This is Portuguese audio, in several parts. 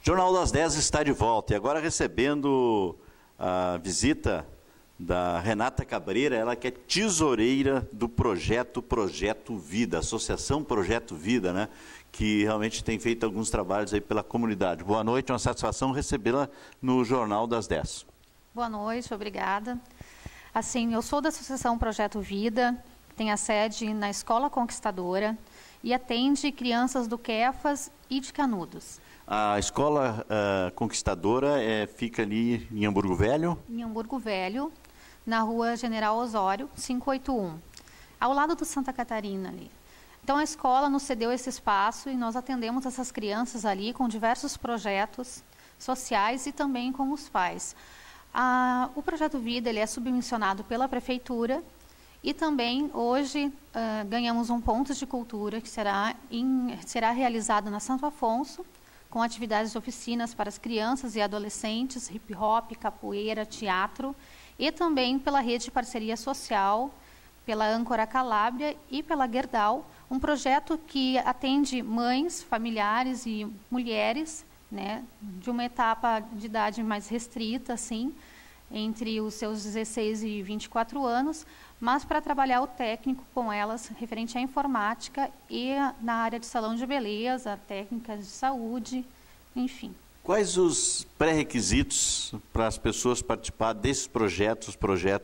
Jornal das 10 está de volta e agora recebendo a visita da Renata Cabreira, ela que é tesoureira do Projeto Vida, Associação Projeto Vida, né? Que realmente tem feito alguns trabalhos aí pela comunidade. Boa noite, uma satisfação recebê-la no Jornal das 10. Boa noite, obrigada. Assim, eu sou da Associação Projeto Vida, que tem a sede na Escola Conquistadora e atende crianças do Quefas e de Canudos. A Escola Conquistadora fica ali em Hamburgo Velho? Em Hamburgo Velho, na Rua General Osório, 581, ao lado do Santa Catarina ali. Então a escola nos cedeu esse espaço e nós atendemos essas crianças ali com diversos projetos sociais e também com os pais. O Projeto Vida ele é subvencionado pela Prefeitura e também hoje ganhamos um ponto de cultura que será realizado na Santo Afonso, com atividades de oficinas para as crianças e adolescentes, hip hop, capoeira, teatro, e também pela Rede de Parceria Social, pela Âncora Calábria e pela Gerdau, um projeto que atende mães, familiares e mulheres, né, de uma etapa de idade mais restrita, assim, entre os seus 16 e 24 anos, mas para trabalhar o técnico com elas referente à informática e na área de salão de beleza, técnicas de saúde, enfim. Quais os pré-requisitos para as pessoas participar desses projetos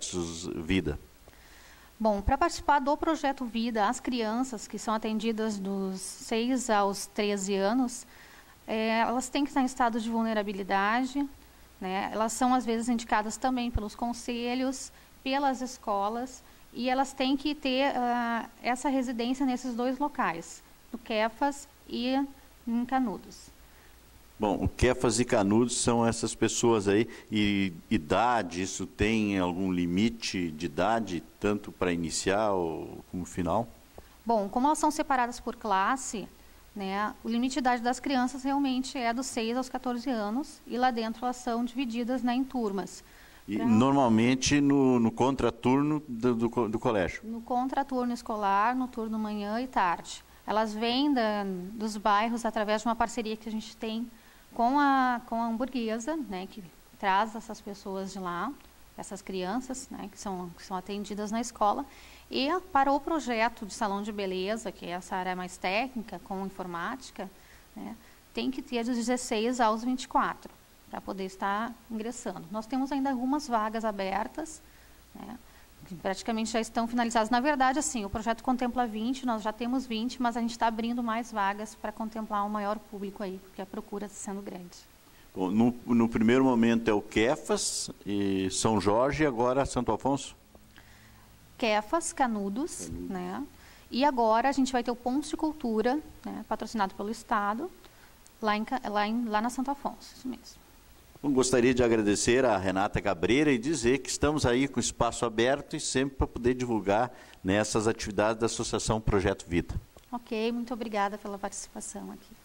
Vida? Bom, para participar do Projeto Vida, as crianças que são atendidas dos 6 aos 13 anos, elas têm que estar em estado de vulnerabilidade, né? Elas são às vezes indicadas também pelos conselhos, pelas escolas, e elas têm que ter essa residência nesses dois locais, no Quefas e em Canudos. Bom, o Quefas e Canudos são essas pessoas aí, e idade, isso tem algum limite de idade, tanto para iniciar como final? Bom, como elas são separadas por classe, né, o limite de idade das crianças realmente é dos 6 aos 14 anos, e lá dentro elas são divididas, né, em turmas. E normalmente no contraturno do colégio? No contraturno escolar, no turno manhã e tarde. Elas vêm dos bairros através de uma parceria que a gente tem com a Hamburguesa, né, que traz essas pessoas de lá, essas crianças, né, que são atendidas na escola, e para o projeto de salão de beleza, que é essa área mais técnica, com informática, né, tem que ter dos 16 aos 24, para poder estar ingressando. Nós temos ainda algumas vagas abertas, né, que praticamente já estão finalizadas. Na verdade, assim, o projeto contempla 20, nós já temos 20, mas a gente está abrindo mais vagas para contemplar um maior público aí, porque a procura está sendo grande. Bom, no primeiro momento é o Quefas e São Jorge, e agora Santo Afonso? Quefas, Canudos, né? E agora a gente vai ter o Ponto de Cultura, né, patrocinado pelo Estado, lá na Santo Afonso, isso mesmo. Bom, gostaria de agradecer a Renata Cabreira e dizer que estamos aí com espaço aberto e sempre para poder divulgar nessas atividades da Associação Projeto Vida. Ok, muito obrigada pela participação aqui.